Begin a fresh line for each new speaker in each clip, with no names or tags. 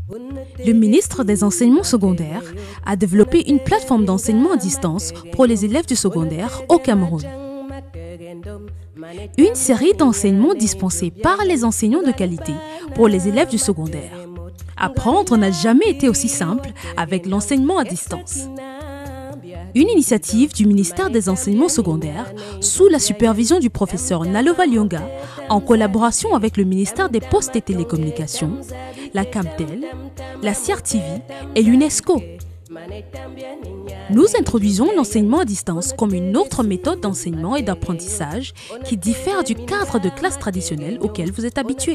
Le ministre des Enseignements secondaires a développé une plateforme d'enseignement à distance pour les élèves du secondaire au Cameroun. Une série d'enseignements dispensés par les enseignants de qualité pour les élèves du secondaire. Apprendre n'a jamais été aussi simple avec l'enseignement à distance. Une initiative du ministère des Enseignements secondaires sous la supervision du professeur Nalova Lyonga en collaboration avec le ministère des Postes et Télécommunications, la Camtel, la CRTV et l'UNESCO. Nous introduisons l'enseignement à distance comme une autre méthode d'enseignement et d'apprentissage qui diffère du cadre de classe traditionnel auquel vous êtes habitué.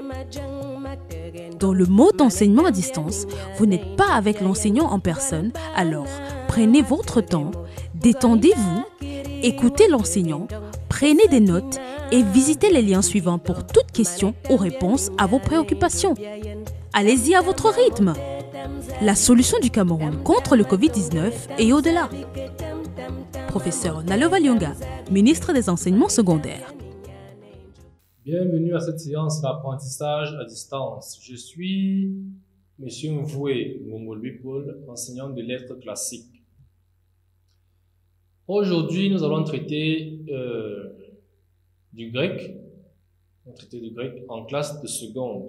Dans le mode d'enseignement à distance, vous n'êtes pas avec l'enseignant en personne, alors prenez votre temps, détendez-vous, écoutez l'enseignant, prenez des notes et visitez les liens suivants pour toute question ou réponse à vos préoccupations. Allez-y à votre rythme. La solution du Cameroun contre le Covid-19 et au-delà. Professeur Nalova Lyonga, ministre des Enseignements secondaires.
Bienvenue à cette séance d'apprentissage à distance. Je suis M. Mvoué Ngongolui Paul, enseignant de lettres classiques. Aujourd'hui, nous allons traiter du grec. En classe de seconde.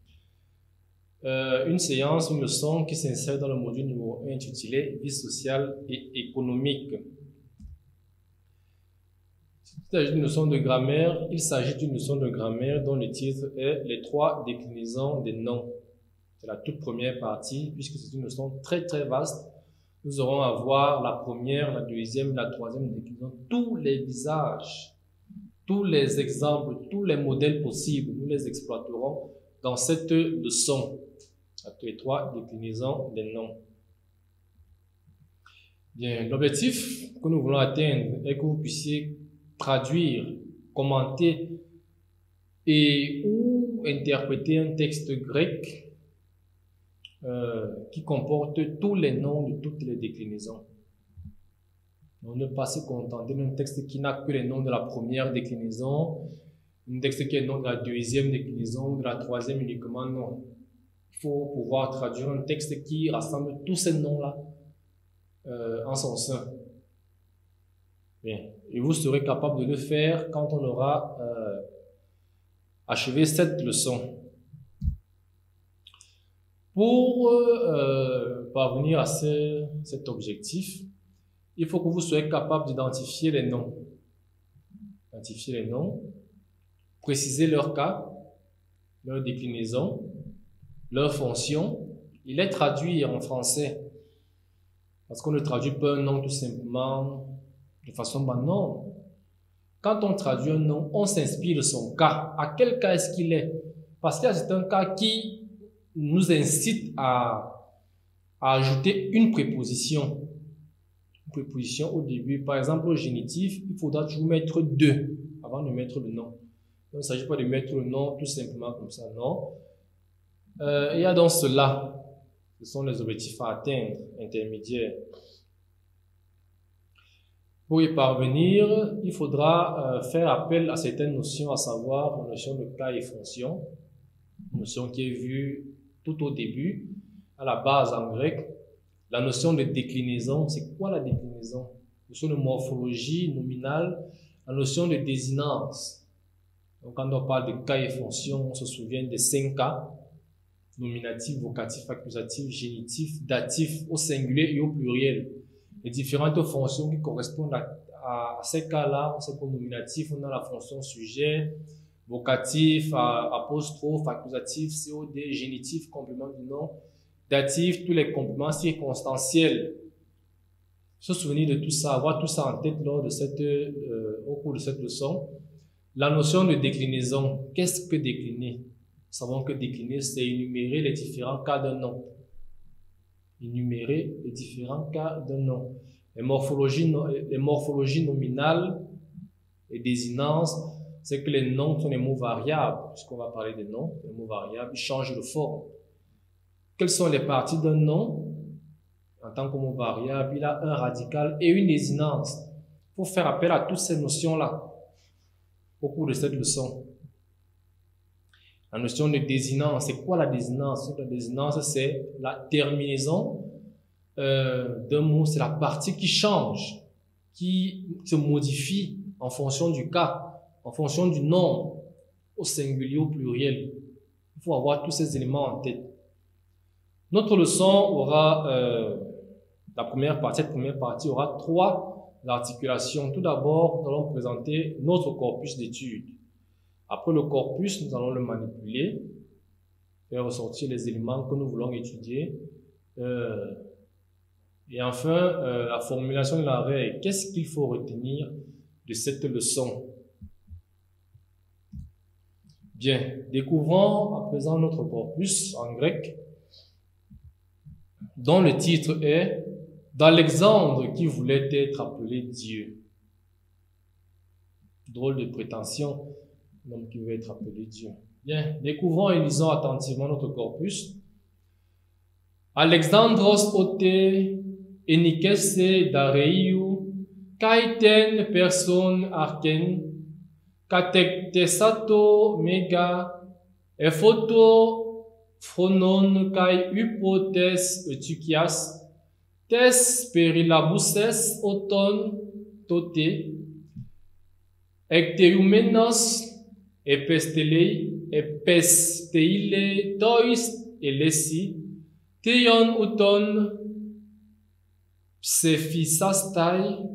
Une séance, une leçon qui s'insère dans le module numéro 1 intitulé Vie sociale et économique. Il s'agit d'une leçon de grammaire. Il s'agit d'une leçon de grammaire dont le titre est Les trois déclinaisons des noms. C'est la toute première partie, puisque c'est une leçon très très vaste. Nous aurons à voir la première, la deuxième, la troisième déclinaison, tous les visages, tous les exemples, tous les modèles possibles. Nous les exploiterons dans cette leçon. Les trois déclinaisons des noms. Bien, l'objectif que nous voulons atteindre est que vous puissiez traduire, commenter et ou interpréter un texte grec qui comporte tous les noms de toutes les déclinaisons. Donc, ne pas se contenter d'un texte qui n'a que les noms de la première déclinaison, un texte qui est le nom de la deuxième déclinaison ou de la troisième uniquement, non. Il faut pouvoir traduire un texte qui rassemble tous ces noms-là en son sein. Bien. Et vous serez capable de le faire quand on aura achevé cette leçon. Pour parvenir à cet objectif, il faut que vous soyez capable d'identifier les noms. Identifier les noms, préciser leur cas, leur déclinaison, leur fonction, et les traduire en français. Parce qu'on ne traduit pas un nom tout simplement de façon banale. Quand on traduit un nom, on s'inspire de son cas. À quel cas est-ce qu'il est? Parce qu'il y a certains cas qui nous incitent à ajouter une préposition. Une préposition au début. Par exemple, au génitif, il faudra toujours mettre de avant de mettre le nom. Il ne s'agit pas de mettre le nom tout simplement comme ça, non. Il y a donc cela. Ce sont les objectifs à atteindre, intermédiaires. Pour y parvenir, il faudra faire appel à certaines notions, à savoir la notion de cas et fonction, une notion qui est vue tout au début, à la base en grec. La notion de déclinaison, c'est quoi la déclinaison? La notion de morphologie nominale, la notion de désinence. Donc quand on parle de cas et fonction, on se souvient des 5 cas, nominatif, vocatif, accusatif, génitif, datif, au singulier et au pluriel. Les différentes fonctions qui correspondent à ces cas-là, c'est pour nominatif, on a la fonction sujet, vocatif, apostrophe, accusatif, COD, génitif, complément du nom, datif, tous les compléments circonstanciels. Se souvenir de tout ça, avoir tout ça en tête lors de au cours de cette leçon. La notion de déclinaison, qu'est-ce que décliner? Nous savons que décliner, c'est énumérer les différents cas d'un nom. Énumérer les différents cas d'un nom. Les morphologies nominales et désinences, c'est que les noms sont des mots variables. Puisqu'on va parler des noms, les mots variables, ils changent de forme. Quelles sont les parties d'un nom? En tant que mot variable, il a un radical et une désinence. Il faut faire appel à toutes ces notions-là au cours de cette leçon. La notion de désinence, c'est quoi la désinence? La désinence, c'est la terminaison d'un mot, c'est la partie qui change, qui se modifie en fonction du cas, en fonction du nombre, au singulier, au pluriel. Il faut avoir tous ces éléments en tête. Notre leçon aura, cette première partie aura 3 articulations. Tout d'abord, nous allons présenter notre corpus d'études. Après le corpus, nous allons le manipuler, faire ressortir les éléments que nous voulons étudier. Et enfin, la formulation de la règle. Qu'est-ce qu'il faut retenir de cette leçon? Bien, découvrons à présent notre corpus en grec, dont le titre est « D'Alexandre qui voulait être appelé Dieu ». Drôle de prétention, l'homme qui veut être appelé Dieu. Bien, découvrons et lisons attentivement notre corpus. Alexandros ote enikese dareiou, kaiten person arken, katektesato mega, ephoto phronon kai hypotes eutychias, tes perilabuses oton tote, ekteumenos epesteile tois elesi, teion uton psephisastai,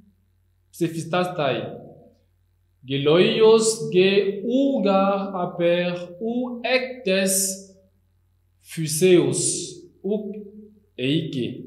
geloios ge ugar aper ou ectes fuseos uk eike.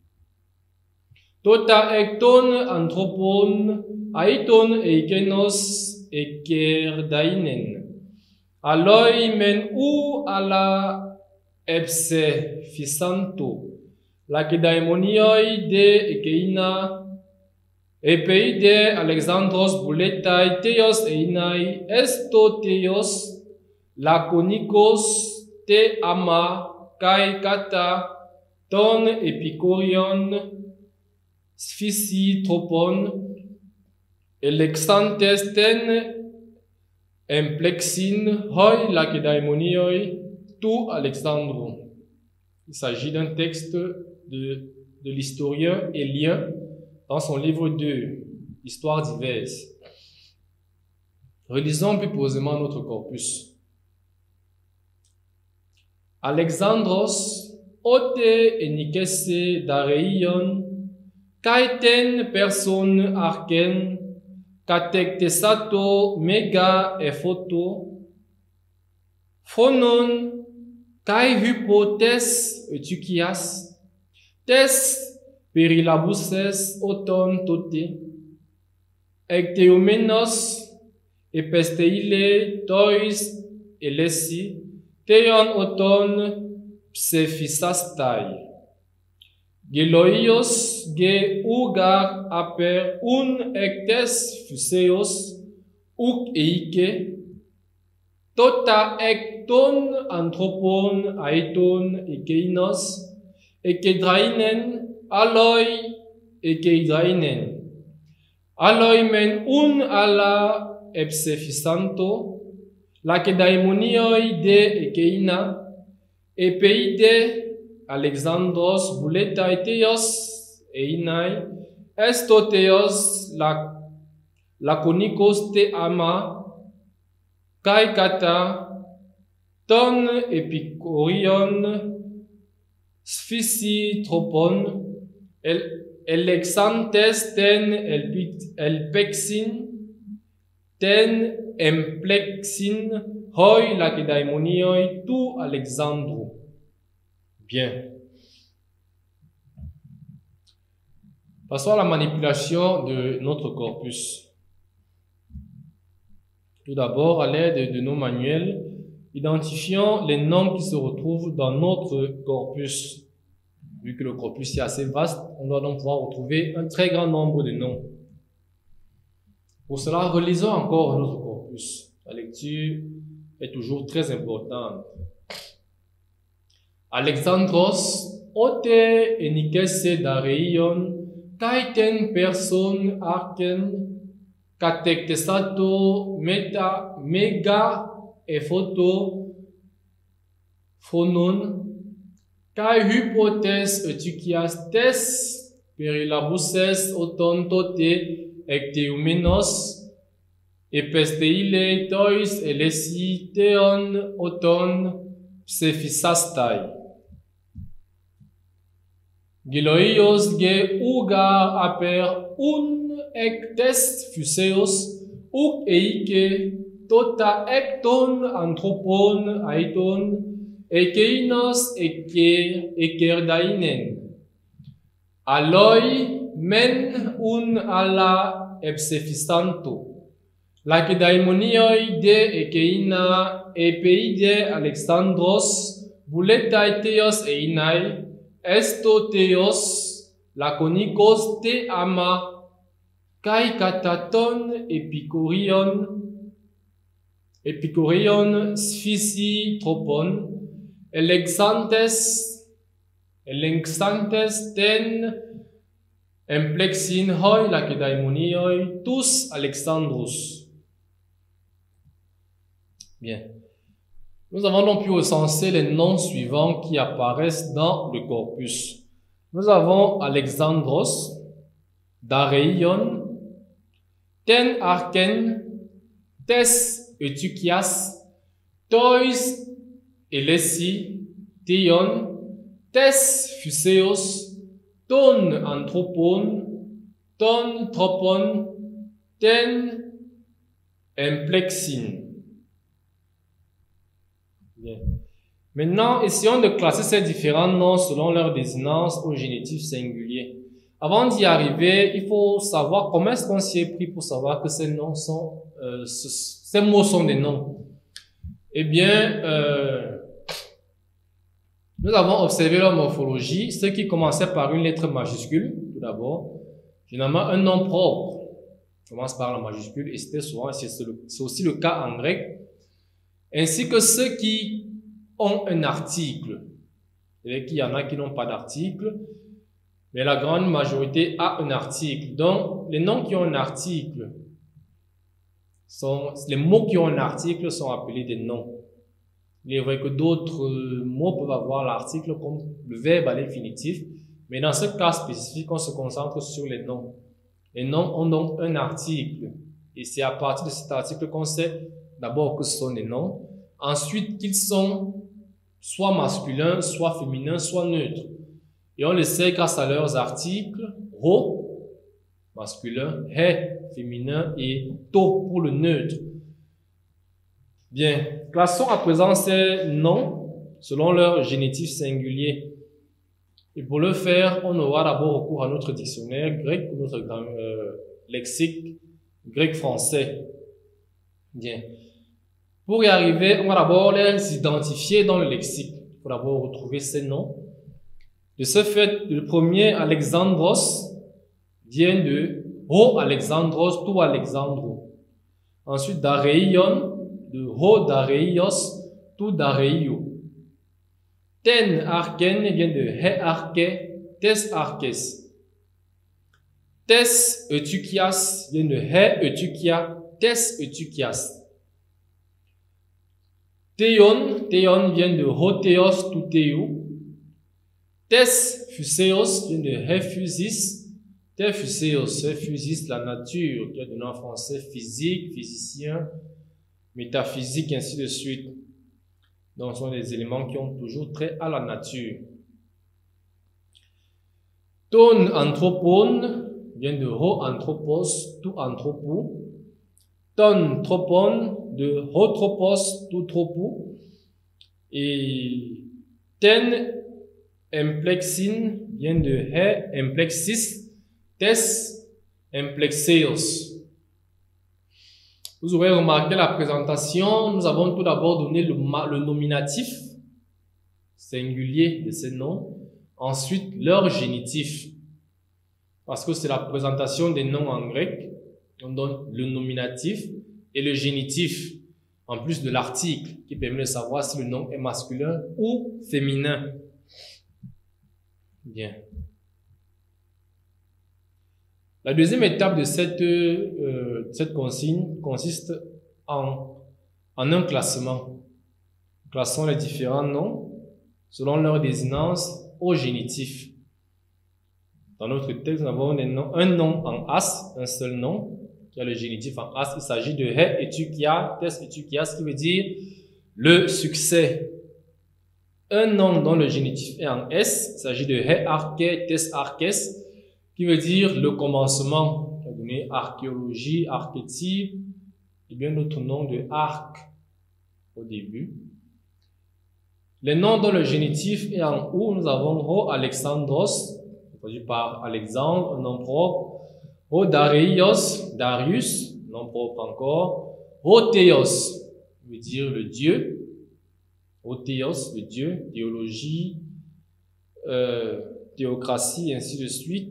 Tota ekton anthropon aiton eikenos ekerdainen. Aloi men ou ala epse fisanto. Lakedaimonioi de ekeina. Epei de Alexandros bouletai teos einai esto teos lakonikos te ama kai kata ton epikorion sphisi tropon Alexantes ten emplexin hoi lakedaimonioi tu Alexandro. Il s'agit d'un texte de l'historien Élien dans son livre 2, Histoire diverse. Relisons plus posément notre corpus. Alexandros ote enikese dareion, kaiten person arken, katektesato mega ephoto, phonon kai hypotes eutychias, tes perilabuses oton tote, ekteumenos epesteile tois elesi, teion oton psephisastai. Geloios ge ugar aper un ectes fuseos uk eike, tota ekton anthropon aiton ekeinos, ekedrainen, aloi ekeidrainen. Aloi men un ala epsephisanto, lakedaimonioi de ekeina, epei de Alexandros bouletai teos einai, esto teos lakonikos te ama, kai kata, ton epikorion, sphisi tropon, Alexantes ten elpexin, ten emplexin, hoi lakedaimonioi tu Alexandro. Bien. Passons à la manipulation de notre corpus. Tout d'abord, à l'aide de nos manuels, identifions les noms qui se retrouvent dans notre corpus. Vu que le corpus est assez vaste, on doit donc pouvoir retrouver un très grand nombre de noms. Pour cela, relisons encore notre corpus. La lecture est toujours très importante. Alexandros ote enikese dareion, kaiten person arken, katektesato mega ephoto, phonon, kai hypothèse eutychias tes, perilabuses oton tote, ecteumenos, epesteile tois elesi theon oton psephysastai. Giloios ge ugar aper ectes fuseos, eike tota ecton anthropon aiton, ekeinos ekerdainen. Aloi men alla epsephisanto. Lakedaimonioi de ekeina epeide Alexandros, buletai theos einai, esto theos, laconicos te ama, kai kataton epicorion sphisi tropon, elexantes ten emplexin hoi lakedaimonioi, tous Alexandros. Bien. Nous avons donc pu recenser les noms suivants qui apparaissent dans le corpus. Nous avons Alexandros, Dareion, Ten Arken, Tes Eutychias, Tois Elesi, Theon, Tes Fuseos, Ton Anthropon, Ton Tropon, Ten Emplexin. Bien. Maintenant, essayons de classer ces différents noms selon leur désinence au génitif singulier. Avant d'y arriver, il faut savoir comment est-ce qu'on s'y est pris pour savoir que ces noms sont, ces mots sont des noms. Eh bien, nous avons observé leur morphologie, ce qui commençait par une lettre majuscule, tout d'abord. Généralement, un nom propre commence par la majuscule, et c'est aussi le cas en grec. Ainsi que ceux qui ont un article. C'est-à-dire qu'il y en a qui n'ont pas d'article, mais la grande majorité a un article. Donc, les noms qui ont un article les mots qui ont un article sont appelés des noms. Il est vrai que d'autres mots peuvent avoir l'article comme le verbe à l'infinitif, mais dans ce cas spécifique, on se concentre sur les noms. Les noms ont donc un article, et c'est à partir de cet article qu'on sait d'abord que ce sont des noms, ensuite qu'ils sont soit masculins, soit féminins, soit neutres. Et on le sait grâce à leurs articles, ro, masculin, he, féminin, et to pour le neutre. Bien, classons à présent ces noms selon leur génitif singulier. Et pour le faire, on aura d'abord recours à notre dictionnaire grec, notre lexique grec-français. Bien. Pour y arriver, on va d'abord les identifier dans le lexique. Il faut d'abord retrouver ces noms. De ce fait, le premier, Alexandros, vient de Ho Alexandros, tu Alexandro. Ensuite, Dareion, de Ho Dareios, tu Dareio. Ten Arken vient de He Arke, Tes Arkes. Tes Eutychias vient de He Eutychia, Tes Eutychias. Theon vient de Ho Theos, tu Theo. Tes Fuseos vient de He Fusis, Te Fuseos, He Fusis, la nature, qui est donné en français physique, physicien, métaphysique, ainsi de suite. Donc, ce sont des éléments qui ont toujours trait à la nature. Ton Anthropon vient de Ho Anthropos, tu Anthropou. Ton Tropon de Ho Tropos, tu Tropou. Et Ten Emplexin vient de He Emplexis, Tes Emplexeos. Vous aurez remarqué la présentation, nous avons tout d'abord donné le nominatif singulier de ces noms, ensuite leur génitif, parce que c'est la présentation des noms en grec, on donne le nominatif et le génitif, en plus de l'article, qui permet de savoir si le nom est masculin ou féminin. Bien. La deuxième étape de cette consigne consiste en un classement. Classons les différents noms selon leur désinence au génitif. Dans notre texte, nous avons un nom en as, un seul nom, qui a le génitif en as. Il s'agit de he etukia, tes etukia, ce qui veut dire le succès. Un nom dont le génitif est en s, il s'agit de he arche, tes arches, qui veut dire le commencement. On a donné archéologie, archétype, et bien d'autres noms de arc au début. Les noms dont le génitif est en ou, nous avons ho Alexandros, traduit par Alexandre, nom propre. Ho Dareios, Darius, nom propre encore. Ho Théos, veut dire le Dieu. Ho Théos, le Dieu, théologie, théocratie, ainsi de suite.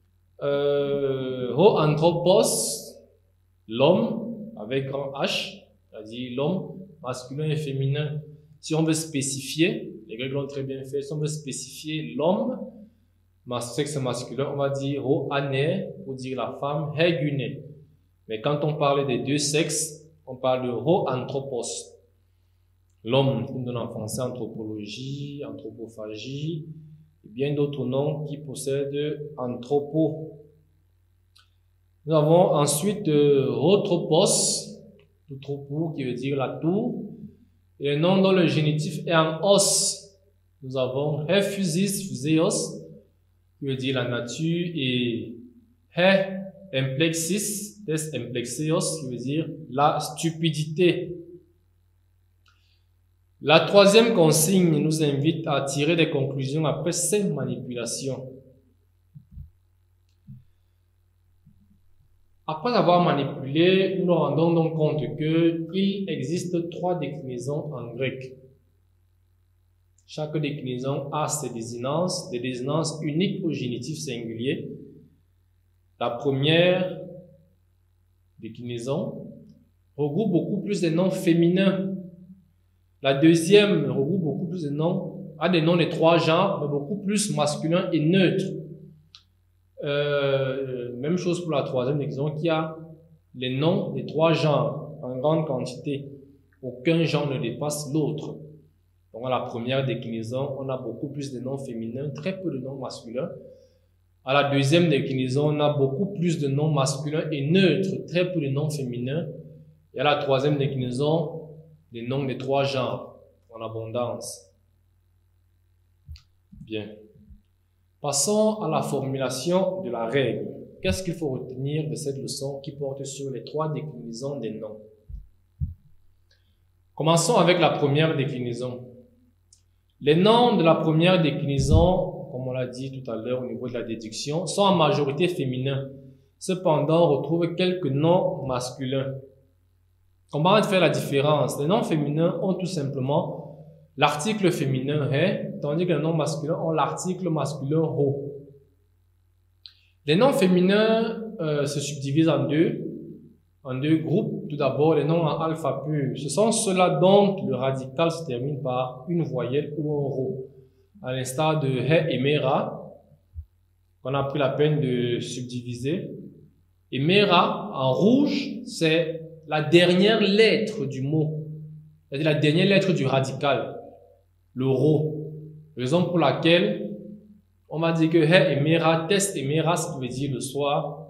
Ho Anthropos, l'homme, avec grand H, c'est-à-dire l'homme masculin et féminin. Si on veut spécifier, les Grecs l'ont très bien fait, si on veut spécifier l'homme, sexe masculin, on va dire ho ane pour dire la femme, he gune. Mais quand on parle des deux sexes, on parle de ho anthropos. L'homme, comme donne en français anthropologie, anthropophagie, et bien d'autres noms qui possèdent anthropo. Nous avons ensuite hotropos, tout troupeau qui veut dire la tour. Et le nom dont le génitif est en os. Nous avons Hephusis, Phuséos, qui veut dire la nature, et He Emplexis, Tes Emplexeos, qui veut dire la stupidité. La troisième consigne nous invite à tirer des conclusions après ces manipulations. Après avoir manipulé, nous nous rendons donc compte qu'il existe 3 déclinaisons en grec. Chaque déclinaison a ses désinences, des désinences uniques au génitif singulier. La première déclinaison regroupe beaucoup plus de noms féminins. La deuxième regroupe beaucoup plus de noms, a des noms des 3 genres, mais beaucoup plus masculins et neutres. Même chose pour la troisième déclinaison qui a les noms des 3 genres en grande quantité. Aucun genre ne dépasse l'autre. Donc à la première déclinaison, on a beaucoup plus de noms féminins, très peu de noms masculins. À la deuxième déclinaison, on a beaucoup plus de noms masculins et neutres, très peu de noms féminins. Et à la troisième déclinaison, les noms des 3 genres en abondance. Bien. Passons à la formulation de la règle. Qu'est-ce qu'il faut retenir de cette leçon qui porte sur les 3 déclinaisons des noms? Commençons avec la première déclinaison. Les noms de la première déclinaison, comme on l'a dit tout à l'heure au niveau de la déduction, sont en majorité féminins. Cependant, on retrouve quelques noms masculins. Comment faire la différence? Les noms féminins ont tout simplement l'article féminin he, tandis que les noms masculins ont l'article masculin ho. Les noms féminins se subdivisent en deux groupes. Tout d'abord, les noms en alpha pur. Ce sont ceux-là dont le radical se termine par une voyelle ou un rho. À l'instar de he et mera, qu'on a pris la peine de subdiviser. Et mera, en rouge, c'est la dernière lettre du mot. C'est-à-dire la dernière lettre du radical. Le rho. Raison pour laquelle on m'a dit que he et mera, tes et mera, ce qui veut dire le soir.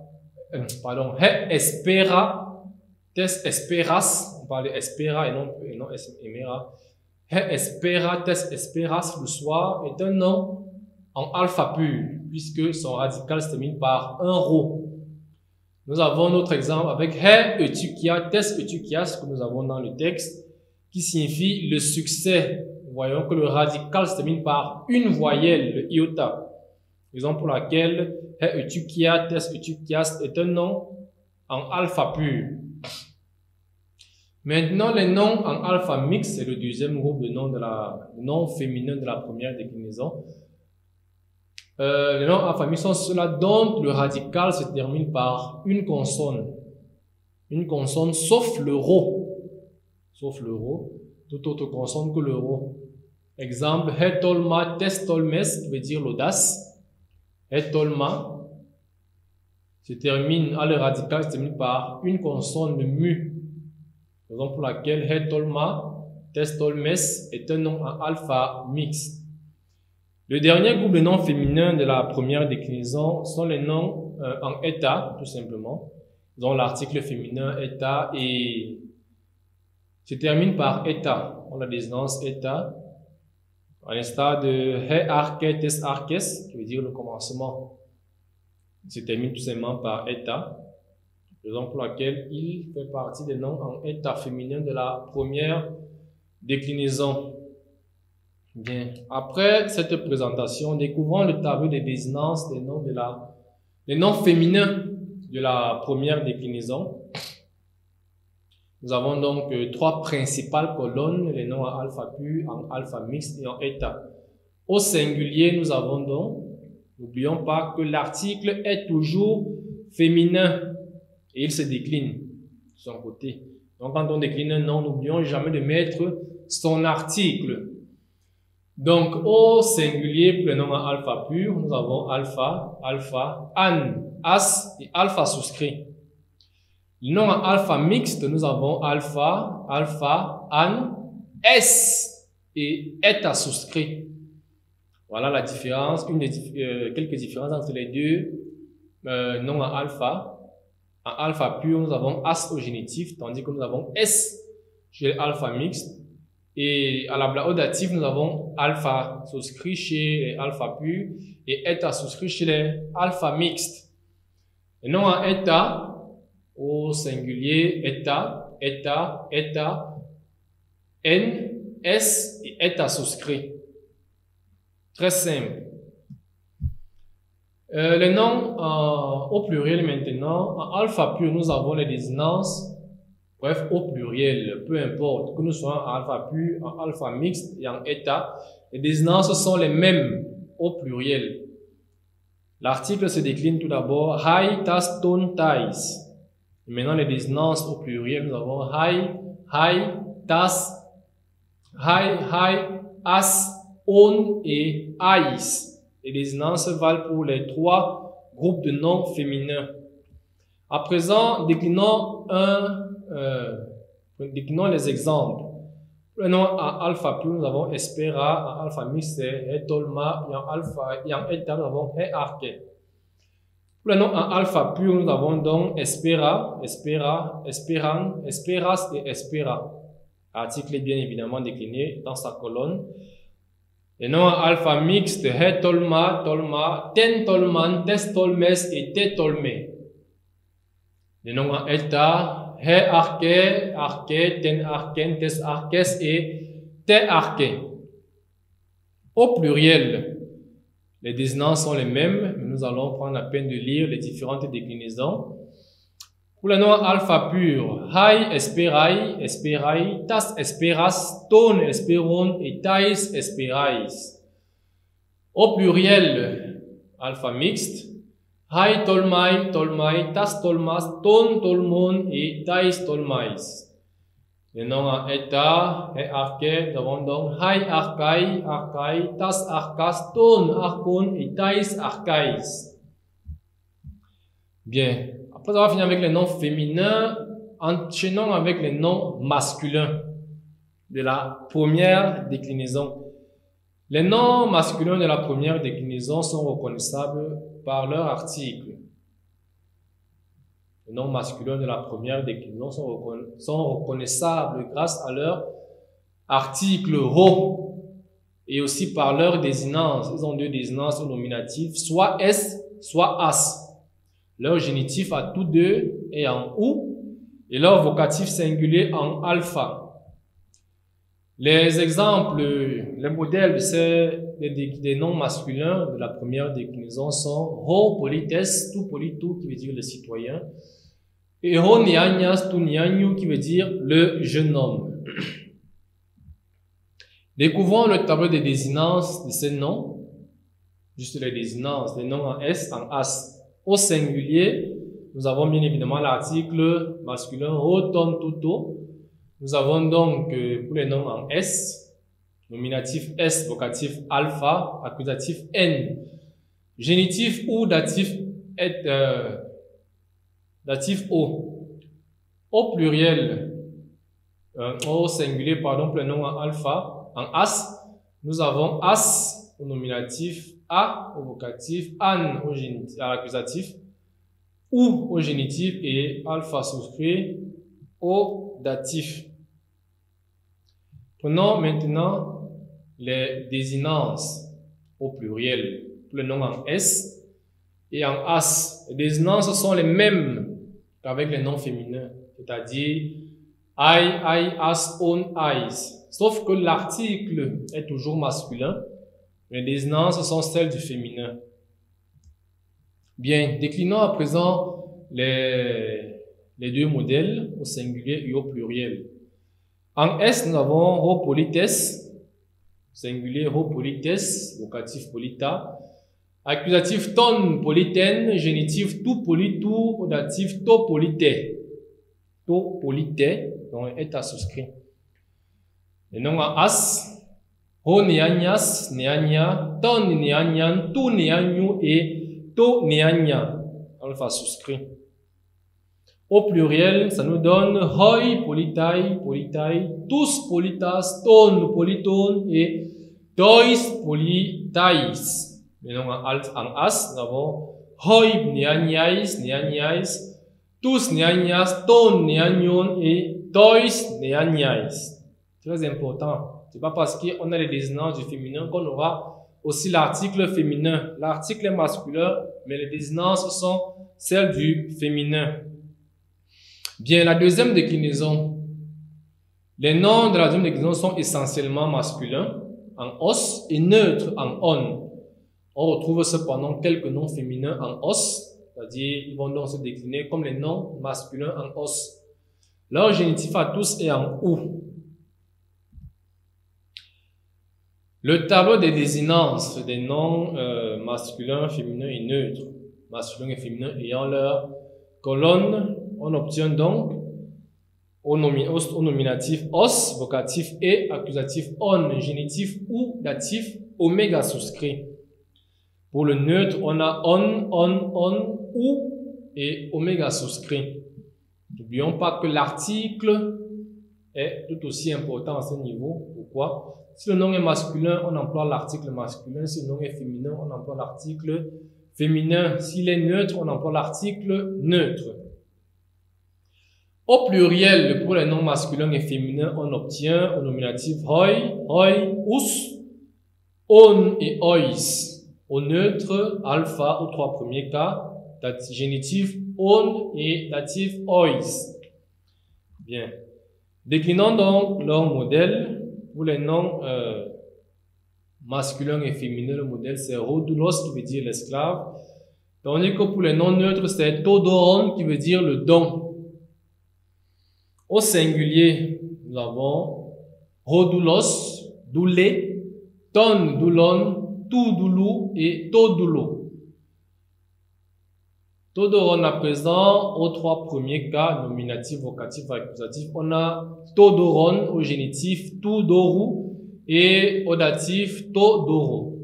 He espera, tes esperas. On parle espera et non mera. He espera, tes esperas, le soir, est un nom en alpha pur, puisque son radical se termine par un rho. Nous avons notre exemple avec he eutychia, tes eutychias, que nous avons dans le texte, qui signifie le succès. Voyons que le radical se termine par une voyelle, le iota. Raison pour laquelle he eutychia, tes eutychias est un nom en alpha pur. Maintenant, les noms en alpha mix, c'est le deuxième groupe de noms féminins de la première déclinaison. Les noms alpha mix sont ceux-là dont le radical se termine par une consonne. Une consonne sauf le rho. Sauf le rho. Toute autre consonne que le rho. Exemple, hetolma, testolmes, qui veut dire l'audace. Hetolma se termine, le radical se termine par une consonne de mu. Raison pour laquelle hetolma, testolmes est un nom en alpha mixte. Le dernier groupe de noms féminins de la première déclinaison sont les noms en état, tout simplement, dont l'article féminin état et se termine par état. On a des désinence état, à l'instar de he arke, tes arkes, qui veut dire le commencement, se termine tout simplement par état, raison pour laquelle il fait partie des noms en état féminin de la première déclinaison. Bien, après cette présentation, découvrons le tableau des désinences des noms féminins de la première déclinaison. Nous avons donc trois principales colonnes, les noms en alpha pur, en alpha mixte et en état. Au singulier, nous avons donc, n'oublions pas que l'article est toujours féminin et il se décline de son côté. Donc quand on décline un nom, n'oublions jamais de mettre son article. Donc au singulier, pour le nom en alpha pur, nous avons alpha, alpha, an, as et alpha souscrit. Le nom en alpha mixte, nous avons alpha, alpha, an, s et eta souscrit. Voilà la différence, quelques différences entre les deux noms en alpha. En alpha pur, nous avons as au génitif, tandis que nous avons s chez l'alpha mixte. Et à la laudatif, nous avons alpha souscrit chez les alpha pur et eta souscrit chez les alpha mixtes. Le nom en état, au singulier, état, état, état, n, s et état souscrit. Très simple. Les noms au pluriel maintenant, en alpha pur, nous avons les désinences, bref, au pluriel, peu importe, que nous soyons en alpha pur, en alpha mixte et en état, les désinences sont les mêmes au pluriel. L'article se décline tout d'abord, hai, tas, ton, tais. Et maintenant, les désinences au pluriel, nous avons hai, hai, tas, hai, as, on et ais. Les désinences valent pour les trois groupes de noms féminins. À présent, déclinons les exemples. Pour le nom en alpha pur, nous avons espera, en alpha mixte, c'est tolma, et en état, nous avons arke. Pour le nom en alpha pur, nous avons donc espera, espera, esperan, esperas et espera. L'article est bien évidemment décliné dans sa colonne. Les noms en alpha mixte, he tolma, tolma, ten tolman, tes tolmes et te tolme. Les noms en état, he arke, arke, ten arken, tes arkes et te arke. Au pluriel, les désinences sont les mêmes, mais nous allons prendre la peine de lire les différentes déclinaisons. Pour le nom alpha pur, hai esperai, esperai, tas esperas, ton esperon et tais esperais. Au pluriel, alpha mixte, hai tolmai, tolmai, tas tolmas, ton tolmon et tais tolmais. Les noms en état, he arke, nous avons donc hai arkai, arkai, tas arkas, ton arkon et tais arkais. Bien. Après avoir fini avec les noms féminins, enchaînons avec les noms masculins de la première déclinaison. Les noms masculins de la première déclinaison sont reconnaissables par leur article. Les noms masculins de la première déclinaison sont reconnaissables grâce à leur article ro et aussi par leur désinence. Ils ont deux désinences au nominatif, soit s, soit as. Leur génitif à tous deux est en ou et leur vocatif singulier en alpha. Les exemples, les modèles des noms masculins de la première déclinaison sont ho polites, tout politou qui veut dire le citoyen, et ho nianias, tout nianyu qui veut dire le jeune homme. Découvrons le tableau des désinences de ces noms, juste les désinences, les noms en s, en as. Au singulier, nous avons bien évidemment l'article masculin ho, ton, tuto. Nous avons donc pour les noms en S, nominatif S, vocatif alpha, accusatif N, génitif ou datif datif O. Au pluriel, au singulier, pardon, pour les noms en alpha, en as, nous avons as, au nominatif, à au vocatif, an au génitif, à l'accusatif, ou au génitif et alpha souscrit au datif. Prenons maintenant les désinences au pluriel, le nom en S et en as. Les désinences sont les mêmes qu'avec les noms féminins, c'est-à-dire I, as, on, eyes. Sauf que l'article est toujours masculin. Les désinences sont celles du féminin. Bien, déclinons à présent les deux modèles au singulier et au pluriel. En S, nous avons ho polites, singulier ho polites, vocatif polita, accusatif ton politen, génitif tout poli, tout, audatif to polite. To polite, donc est à souscrit. Les noms en as, ho neanias, neania, ton neanian, tu neaniu et to neania. Alpha souscrit. Au pluriel, ça nous donne hoi politai, politai, tous politas, ton politon et tois politais. Les noms en as, nous avons hoi neaniais, neaniais, tous neanias, ton neanion et tois neaniais. Très important. C'est pas parce qu'on a les désinences du féminin qu'on aura aussi l'article féminin. L'article est masculin, mais les désinences sont celles du féminin. Bien, la deuxième déclinaison. Les noms de la deuxième déclinaison sont essentiellement masculins en os et neutres en on. On retrouve cependant quelques noms féminins en os, c'est-à-dire ils vont donc se décliner comme les noms masculins en os. Leur génitif à tous est en ou. Le tableau des désinences des noms masculins, féminins et neutres, masculins et féminins ayant leur colonne, on obtient donc au nominatif os, vocatif et, accusatif on, génitif ou, datif, oméga souscrit. Pour le neutre, on a on, ou et oméga souscrit. N'oublions pas que l'article est tout aussi important à ce niveau. Pourquoi? Si le nom est masculin, on emploie l'article masculin. Si le nom est féminin, on emploie l'article féminin. S'il est neutre, on emploie l'article neutre. Au pluriel, pour les noms masculins et féminins, on obtient au nominatif hoi, us, on et ois. Au neutre, alpha aux trois premiers cas, génitif on et datif ois. Bien. Déclinons donc leur modèle. Pour les noms masculins et féminins, le modèle c'est Rhodulos qui veut dire l'esclave. Tandis que pour les noms neutres, c'est Todoron qui veut dire le don. Au singulier, nous avons Rhodulos, Doulé, Ton, Doulon, Toudoulou et Todoulou. Todoron à présent, aux trois premiers cas, nominatif, vocatif, accusatif, on a Todoron au génitif, Toudoru et au datif, Todoro.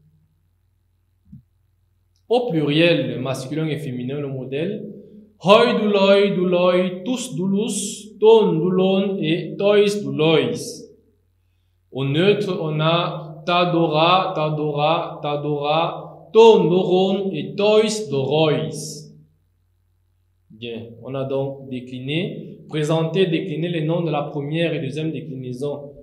Au pluriel, masculin et féminin, le modèle, hoi douloi, douloi, tous doulous, ton doulon et tois doulois. Au neutre, on a Tadora, Tadora, Tadora, ton doron et tois dorois. Bien, on a donc décliné, présenté, décliné les noms de la première et deuxième déclinaison.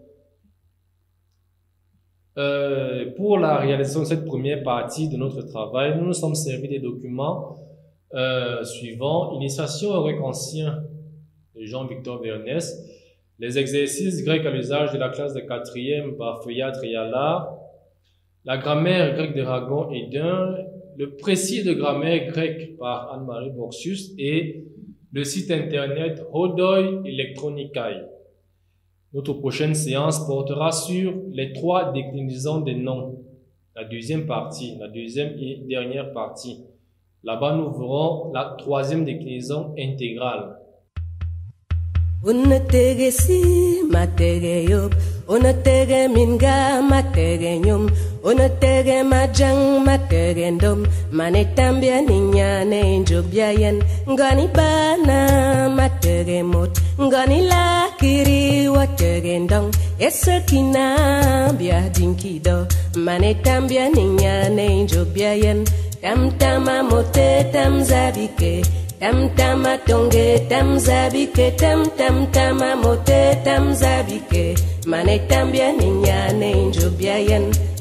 Pour la réalisation de cette première partie de notre travail, nous nous sommes servis des documents suivants. Initiation au grec ancien de Jean-Victor Vernès, les exercices grecs à l'usage de la classe de 4e par Feuillade et Allard, la grammaire grecque d'Aragon et d'un, le précis de grammaire grecque par Anne-Marie Borsius et le site internet Hodoi Electronicae. Notre prochaine séance portera sur les trois déclinaisons des noms, la deuxième partie, la deuxième et dernière partie. Là-bas, nous verrons la troisième déclinaison intégrale. Unatege si matege yop, unatege minga matege nyum.
Onotege majang matege ndom manetambia ninyane njobia yen ngani bana matege mot ngani lakiri watege ndong esakina bia dinkido manetambia ninyane njobia yen tamtama mote tamzabike tamtama tonge tamzabike tamtama mote tamzabike manetambia ninyane njobia yen